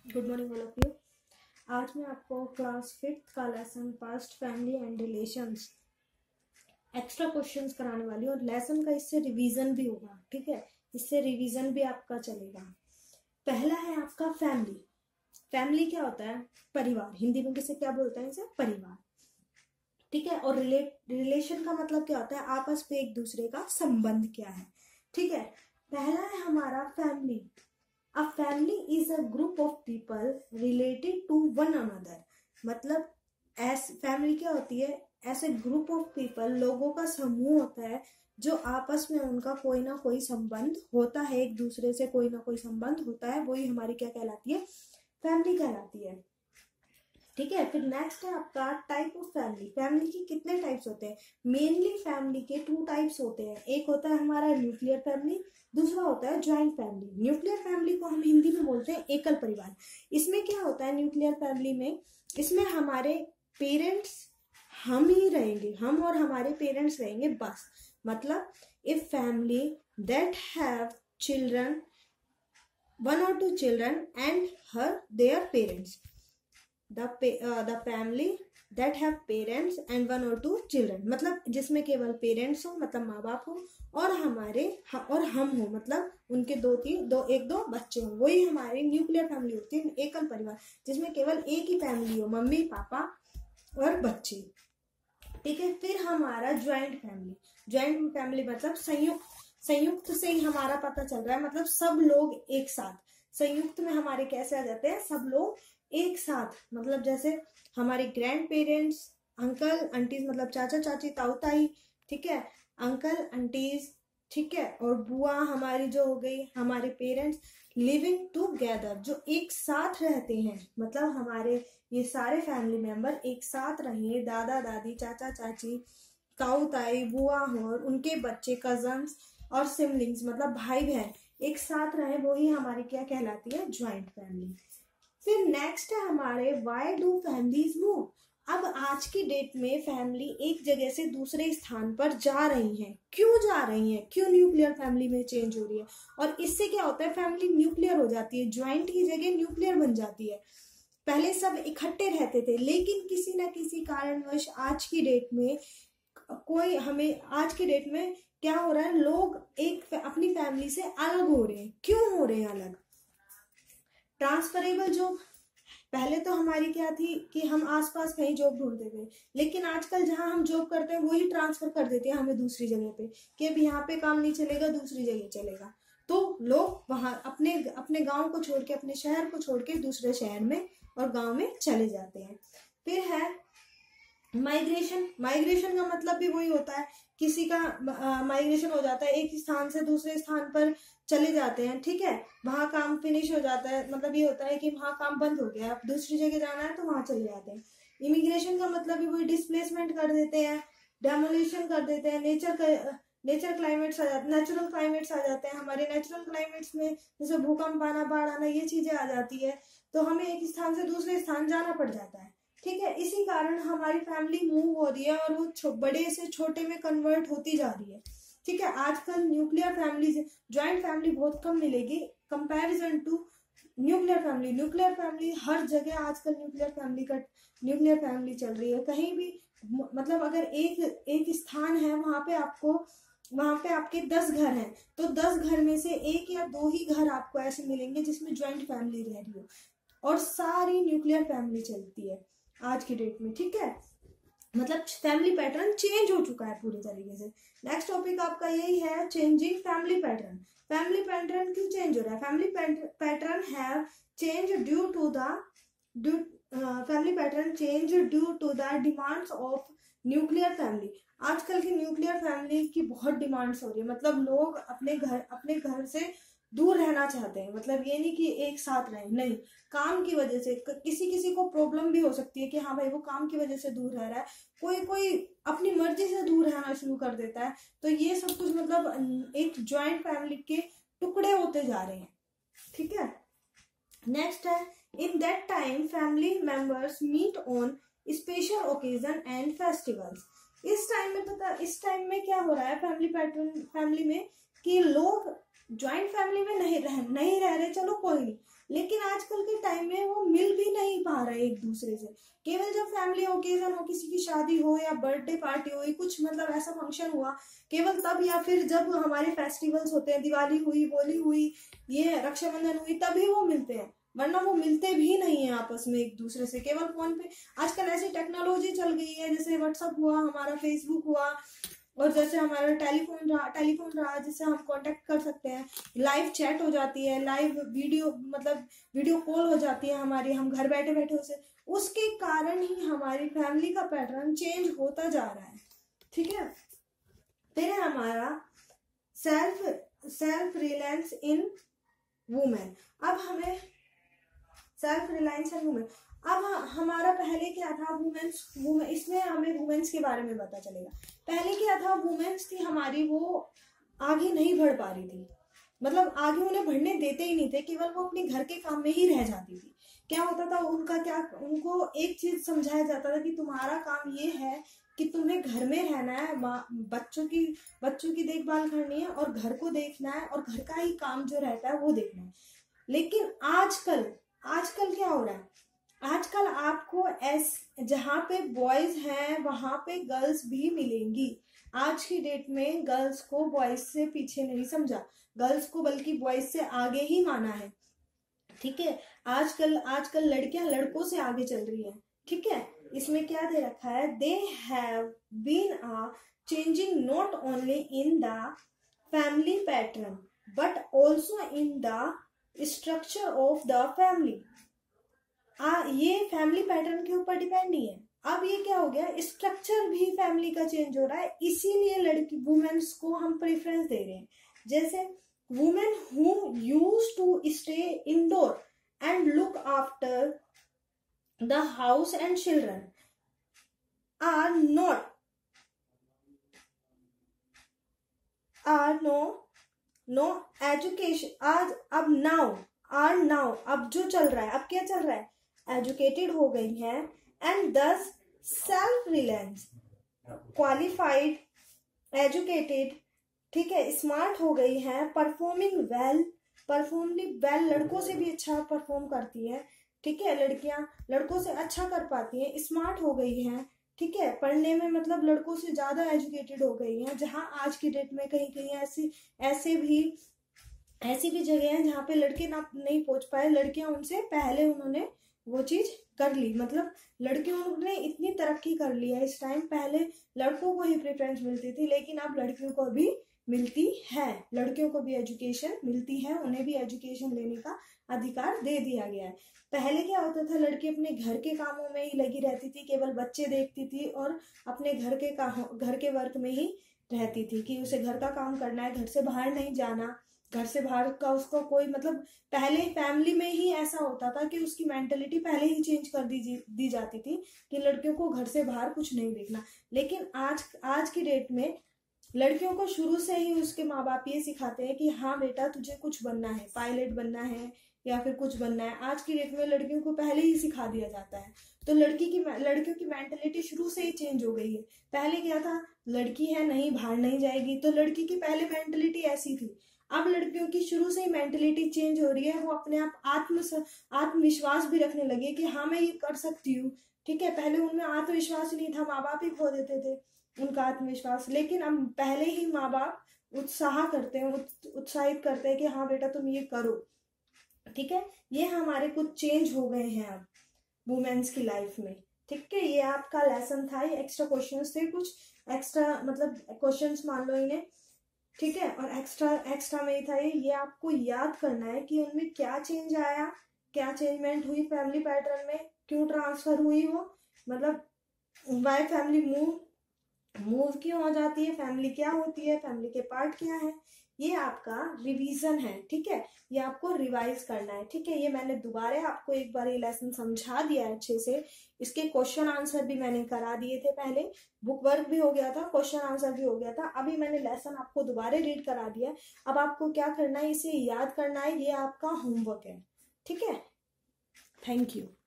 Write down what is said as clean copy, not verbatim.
Good morning all of you. आज मैं आपको क्लास 5th का lesson past family and relations extra questions कराने वाली हूँ और लेसन का इससे रिवीजन भी होगा। ठीक है, इससे रिवीजन भी आपका चलेगा। पहला है आपका फैमिली। फैमिली क्या होता है? परिवार। हिंदी में किसे क्या बोलते हैं? इसे परिवार। ठीक है, और रिलेशन का मतलब क्या होता है? आपस में एक दूसरे का संबंध क्या है। ठीक है, पहला है हमारा family. A family is a group of people related to one another। मतलब फैमिली क्या होती है? ऐसे ग्रुप ऑफ पीपल, लोगों का समूह होता है जो आपस में उनका कोई ना कोई संबंध होता है, एक दूसरे से कोई ना कोई संबंध होता है, वही हमारी क्या कहलाती है? फैमिली कहलाती है। ठीक है, फिर नेक्स्ट है आपका टाइप ऑफ फैमिली। फैमिली की कितने टाइप्स होते हैं? मेनली फैमिली के 2 टाइप्स होते हैं। एक होता है हमारा न्यूक्लियर फैमिली, दूसरा होता है ज्वाइंट फैमिली। न्यूक्लियर फैमिली को हम हिंदी में बोलते हैं एकल परिवार। इसमें क्या होता है न्यूक्लियर फैमिली में? इसमें हमारे पेरेंट्स, हम ही रहेंगे, हम और हमारे पेरेंट्स रहेंगे बस। मतलब if family that have children, 1 or 2 children and their parents। the family that have parents and 1 or 2 children, मतलब जिसमें केवल पेरेंट्स हो, मतलब माँ बाप हो, और और हम हो, मतलब उनके 1-2 बच्चे हो, वही हमारी न्यूक्लियर फैमिली होती है, एकल परिवार, जिसमें केवल एक ही फैमिली हो, मम्मी पापा और बच्चे। ठीक है, फिर हमारा ज्वाइंट फैमिली। ज्वाइंट फैमिली मतलब संयुक्त से ही हमारा पता चल रहा है, मतलब सब लोग एक साथ। संयुक्त में हमारे कैसे आ जाते हैं? सब लोग एक साथ, मतलब जैसे हमारे ग्रैंड पेरेंट्स, अंकल आंटीज, मतलब चाचा चाची ताऊ ताई। ठीक है, अंकल आंटीज, ठीक है, और बुआ हमारी जो हो गई, हमारे पेरेंट्स लिविंग टुगेदर, जो एक साथ रहते हैं, मतलब हमारे ये सारे फैमिली मेंबर एक साथ रहे, दादा दादी, चाचा चाची, ताऊ ताई, बुआ और उनके बच्चे, कजन्स और सिबलिंग्स, मतलब भाई बहन एक साथ रहे, वो ही हमारी क्या कहलाती है? Joint family. फिर नेक्स्ट है हमारे व्हाई डू फैमिलीज मूव। अब आज की डेट में फैमिली एक जगह से दूसरे स्थान पर जा रही है। क्यों जा रही है? क्यों न्यूक्लियर फैमिली में चेंज हो रही है? और इससे क्या होता है? फैमिली न्यूक्लियर हो जाती है, ज्वाइंट की जगह न्यूक्लियर बन जाती है। पहले सब इकट्ठे रहते थे, लेकिन किसी न किसी कारणवश आज की डेट में क्या हो रहा है? लोग एक अपनी फैमिली से अलग हो रहे हैं। क्यों हो रहे हैं अलग? Transferable job. पहले तो हमारी क्या थी कि हम आसपास कहीं जॉब ढूंढते थे, लेकिन आजकल जहां हम जॉब करते हैं वही ट्रांसफर कर देते हैं हमें दूसरी जगह पे, कि अब यहाँ पे काम नहीं चलेगा, दूसरी जगह चलेगा। तो लोग वहां अपने गांव को छोड़ के, अपने शहर को छोड़ के दूसरे शहर में और गांव में चले जाते हैं। फिर है माइग्रेशन। माइग्रेशन का मतलब भी वही होता है, किसी का माइग्रेशन हो जाता है, एक स्थान से दूसरे स्थान पर चले जाते हैं। ठीक है, वहां काम फिनिश हो जाता है, मतलब ये होता है कि वहां काम बंद हो गया, अब दूसरी जगह जाना है तो वहां चले जाते हैं। इमिग्रेशन का मतलब भी वही, डिस्प्लेसमेंट कर देते हैं, डेमोलिशन कर देते हैं, नेचुरल क्लाइमेट्स आ जाते हैं। हमारे नेचुरल क्लाइमेट्स में जैसे भूकंप आना, बाढ़ आना, ये चीजें आ जाती है, तो हमें एक स्थान से दूसरे स्थान जाना पड़ जाता है। ठीक है, इसी कारण हमारी फैमिली मूव हो रही है और वो बड़े से छोटे में कन्वर्ट होती जा रही है। ठीक है, आजकल न्यूक्लियर फैमिली, ज्वाइंट फैमिली बहुत कम मिलेगी comparison to nuclear family. Nuclear family हर जगह आजकल न्यूक्लियर फैमिली चल रही है। कहीं भी, मतलब अगर एक स्थान है, वहां पे आपके 10 घर हैं, तो 10 घर में से 1 या 2 ही घर आपको ऐसे मिलेंगे जिसमें ज्वाइंट फैमिली रह रही हो, और सारी न्यूक्लियर फैमिली चलती है आज की डेट में। ठीक है, मतलब फैमिली पैटर्न चेंज हो चुका है पूरी तरीके से। नेक्स्ट टॉपिक आपका यही है, changing family pattern. Family pattern क्यों चेंज हो रहा है? Family pattern have change due to the demands of nuclear family. आजकल की न्यूक्लियर फैमिली की बहुत डिमांड्स हो रही है, मतलब लोग अपने घर से दूर रहना चाहते हैं। मतलब ये नहीं कि एक साथ रहें, नहीं, काम की वजह से किसी को प्रॉब्लम भी हो सकती है कि हाँ भाई वो काम की वजह से दूर रह रहा है, कोई अपनी मर्जी से दूर रहना शुरू कर देता है। तो ये सब कुछ मतलब एक ज्वाइंट फैमिली के टुकड़े होते जा रहे हैं। ठीक है, नेक्स्ट है, in that time family members meet on special occasion and festivals. इस टाइम में क्या हो रहा है फैमिली में, कि लोग ज्वाइंट फैमिली में नहीं रह रहे, चलो कोई नहीं, लेकिन आजकल के टाइम में वो मिल भी नहीं पा रहे एक दूसरे से। केवल जब फैमिली ओकेजन हो, किसी की शादी हो या बर्थडे पार्टी हो, कुछ मतलब ऐसा फंक्शन हुआ, केवल तब, या फिर जब हमारे फेस्टिवल्स होते हैं, दिवाली हुई, होली हुई, ये रक्षाबंधन हुई, तभी वो मिलते हैं, वरना वो मिलते भी नहीं है आपस में एक दूसरे से, केवल फोन पे। आजकल ऐसी टेक्नोलॉजी चल गई है, जैसे व्हाट्सअप हुआ, हमारा फेसबुक हुआ, और जैसे हमारा टेलीफोन रहा जिससे हम कांटेक्ट कर सकते हैं, लाइव चैट हो जाती है, लाइव वीडियो मतलब वीडियो कॉल हो जाती है हमारी, हम घर बैठे बैठे उसे, उसके कारण ही हमारी फैमिली का पैटर्न चेंज होता जा रहा है। ठीक है, फिर है हमारा सेल्फ रिलायंस इन वुमेन। अब हमें सेल्फ रिलायंस इन वुमेन, अब हमारा पहले क्या था, वुमेन्स, इसमें हमें वुमेन्स के बारे में पता चलेगा। पहले क्या था, वुमेन्स थी हमारी, वो आगे नहीं बढ़ पा रही थी, मतलब आगे उन्हें बढ़ने देते ही नहीं थे, केवल वो अपने घर के काम में ही रह जाती थी। क्या होता था उनका, क्या उनको एक चीज समझाया जाता था कि तुम्हारा काम ये है कि तुम्हें घर में रहना है, बच्चों की देखभाल करनी है और घर को देखना है, और घर का ही काम जो रहता है वो देखना है। लेकिन आजकल क्या हो रहा है, आजकल आपको जहाँ पे बॉयज हैं वहां पे गर्ल्स भी मिलेंगी। आज की डेट में गर्ल्स को बॉयज से पीछे नहीं समझा, गर्ल्स को बल्कि बॉयज से आगे ही माना है। ठीक है, आजकल लड़कियां लड़कों से आगे चल रही है। ठीक है, इसमें क्या दे रखा है, they have been a changing not only in the family pattern but also in the structure of the family. ये फैमिली पैटर्न के ऊपर डिपेंड नहीं है, अब ये क्या हो गया, स्ट्रक्चर भी फैमिली का चेंज हो रहा है, इसीलिए लड़की वुमेन्स को हम प्रेफरेंस दे रहे हैं। जैसे women who used to stay indoor and look after the house and children are no education, अब जो चल रहा है, अब क्या चल रहा है, एजुकेटेड हो गई हैं एंड दस सेल्फ रिलायंस, क्वालिफाइड, एजुकेटेड, ठीक है, स्मार्ट हो गई हैं, परफॉर्मिंग वेल, लड़कों से भी अच्छा परफॉर्म करती है। ठीक है, लड़कियां लड़कों से अच्छा कर पाती हैं, स्मार्ट हो गई हैं। ठीक है, पढ़ने में मतलब लड़कों से ज्यादा एजुकेटेड हो गई हैं, जहां आज की डेट में कहीं कहीं ऐसी भी जगह हैं जहाँ पे लड़के नहीं पहुंच पाए, लड़कियां उनसे पहले उन्होंने वो चीज कर ली, मतलब लड़कियों ने इतनी तरक्की कर ली है इस टाइम। पहले लड़कों को ही प्रेफरेंस मिलती थी, लेकिन अब लड़कियों को भी मिलती है, लड़कियों को भी एजुकेशन मिलती है, उन्हें भी एजुकेशन लेने का अधिकार दे दिया गया है। पहले क्या होता था, लड़की अपने घर के कामों में ही लगी रहती थी, केवल बच्चे देखती थी और अपने घर के वर्क में ही रहती थी कि उसे घर का काम करना है, घर से बाहर नहीं जाना, घर से बाहर का उसको कोई मतलब, पहले फैमिली में ही ऐसा होता था कि उसकी मेंटेलिटी पहले ही चेंज कर दी जाती थी कि लड़कियों को घर से बाहर कुछ नहीं देखना। लेकिन आज की डेट में लड़कियों को शुरू से ही उसके माँ बाप ये सिखाते हैं कि हाँ बेटा तुझे कुछ बनना है, पायलट बनना है या फिर कुछ बनना है। आज की डेट में लड़कियों को पहले ही सिखा दिया जाता है, तो लड़कियों की मेंटेलिटी शुरू से ही चेंज हो गई है। पहले क्या था, लड़की है नहीं बाहर नहीं जाएगी, तो लड़की की पहले मेंटेलिटी ऐसी थी। अब लड़कियों की शुरू से ही मेंटेलिटी चेंज हो रही है, वो अपने आप आत्मविश्वास भी रखने लगी कि हाँ मैं ये कर सकती हूँ। ठीक है, पहले उनमें आत्मविश्वास नहीं था, माँ बाप ही खो देते थे उनका आत्मविश्वास, लेकिन अब पहले ही माँ बाप उत्साहित करते हैं कि हाँ बेटा तुम ये करो। ठीक है, ये हमारे कुछ चेंज हो गए हैं अब वुमेन्स की लाइफ में। ठीक है, ये आपका लेसन था, ये एक्स्ट्रा क्वेश्चंस थे, कुछ एक्स्ट्रा मतलब क्वेश्चंस मान लो इन्हें। ठीक है, और एक्स्ट्रा में था ये आपको याद करना है कि उनमें क्या चेंज आया, क्या चेंजमेंट हुई फैमिली पैटर्न में, क्यों ट्रांसफर हुई वो, मतलब वाई फैमिली मूव क्यों हो जाती है, फैमिली क्या होती है, फैमिली के पार्ट क्या है, ये आपका रिवीजन है। ठीक है, ये आपको रिवाइज करना है। ठीक है, ये मैंने दोबारा आपको एक बार ये लेसन समझा दिया है अच्छे से, इसके क्वेश्चन आंसर भी मैंने करा दिए थे, पहले बुक वर्क भी हो गया था, क्वेश्चन आंसर भी हो गया था, अभी मैंने लेसन आपको दोबारा रीड करा दिया है। अब आपको क्या करना है, इसे याद करना है, ये आपका होमवर्क है। ठीक है, थैंक यू।